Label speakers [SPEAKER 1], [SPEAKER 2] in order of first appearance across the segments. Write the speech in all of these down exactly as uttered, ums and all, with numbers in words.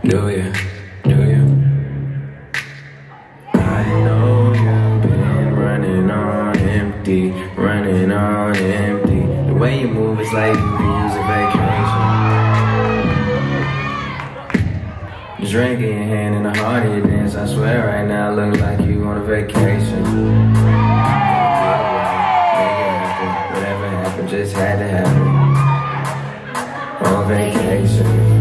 [SPEAKER 1] Do you? Do you? I know you've been running on empty, running on empty. The way you move is like you can use a vacation. Drink in your hand and the heart of your dance. I swear right now, look like you on a vacation. Whatever happened, just had to happen. On vacation.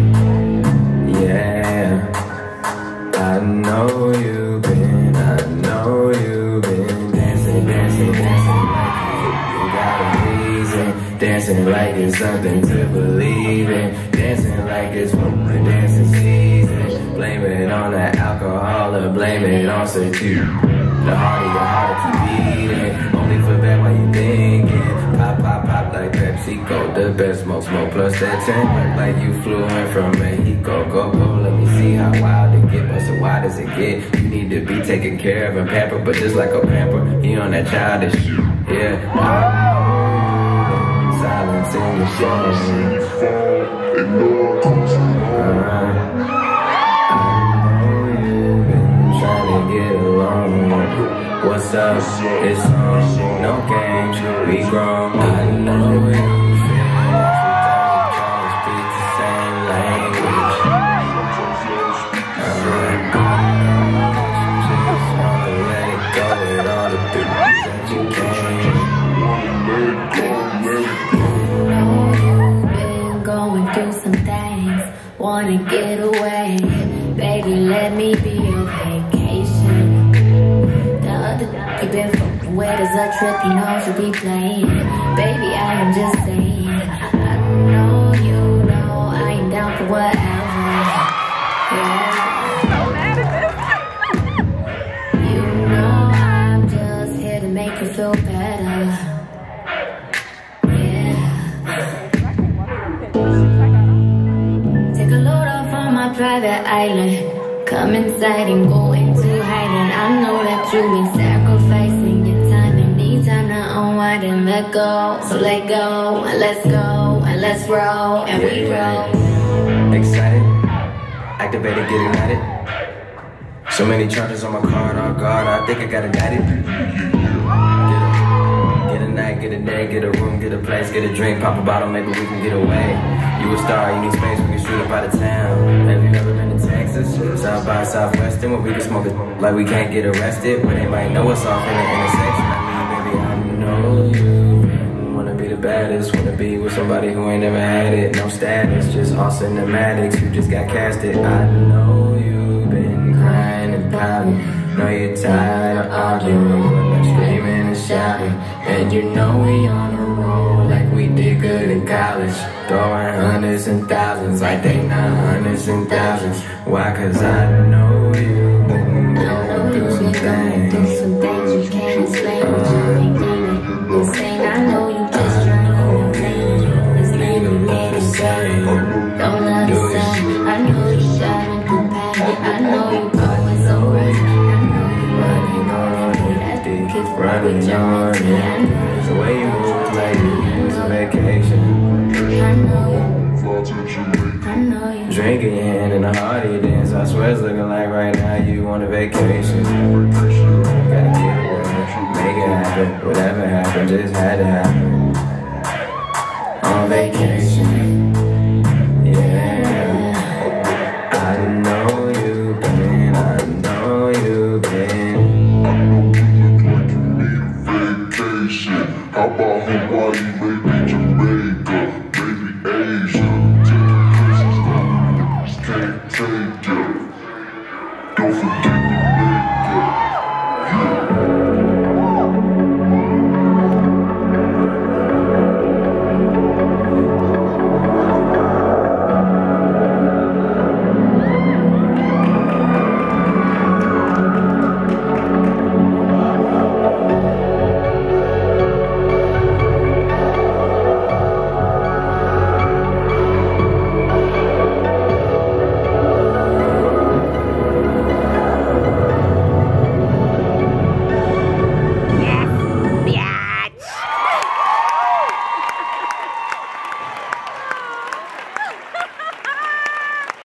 [SPEAKER 1] Yeah, I know you've been, I know you've been dancing, dancing, dancing like you got a reason. Dancing like it's something to believe in. Dancing like it's from the dancing season. Blame it on the alcohol or blame it on security. The harder your heart keep beating. Only for back while you thinking. Pop, pop, pop like PepsiCo. The best smoke, smoke plus that ten. Like you flew in from Mexico. Go, go, let me see how wild it get. But so why does it get? You need to be taken care of and pampered. But just like a pamper, he on that childish shit. Yeah, I know silence in the shadows. Uh-huh. Get along. What's up? It's on. No games. We grown. I know you feel like we speak the same language. Uh, I know you just wanna let it go with all the things that you can.
[SPEAKER 2] You know you've been going through some things. Wanna get away. Baby, let me be your vacation. The other you been fucking with is a trip, you know you be playing. Baby, I am just saying. I know you know I am down for whatever. Yeah. You know I'm just here to make you feel better. Yeah. Take a load off on my private island. Come inside and go into hiding. I know that you've been sacrificing your time and need time to unwind and let go. So let go and let's go and let's roll and we roll.
[SPEAKER 1] Excited, activated, get ignited. So many charges on my card, oh God, I think I got ignited. Get a, get a night, get a day, get a room, get a place, get a drink, pop a bottle, maybe we can get away. You a star, you need space, we can shoot up out of town. Have you ever been to Texas? South by Southwestern, where we can smoke it like we can't get arrested. Where they might know us off in the intersection. I mean, baby, I know you wanna be the baddest. Wanna be with somebody who ain't never had it. No status, just all cinematics. You just got casted. I know you've been crying and pouting. Know you're tired of arguing, but I'm screaming and shouting. And you know we on a roll like we did good in college. Throwing hundreds and thousands like they not hundreds and thousands. Why? Cause I know you've been going through some things.
[SPEAKER 2] Through some things you can't explain. But you ain't thinking insane. I know you just trying to complain. It's never been the same. Don't understand. I know you driving through pain. I know you going so right.
[SPEAKER 1] Running on empty, running on empty. The way you move is like you use a vacation.
[SPEAKER 2] I know you. I know you.
[SPEAKER 1] Drink in your hand and the heart of your dance. I swear it's looking like right now you on a vacation. Gotta get away, make it happen. Whatever happened, just had to happen. On vacation. Yeah. I know you've been, I know you've been.
[SPEAKER 3] How about Hawaii, maybe Jamaica?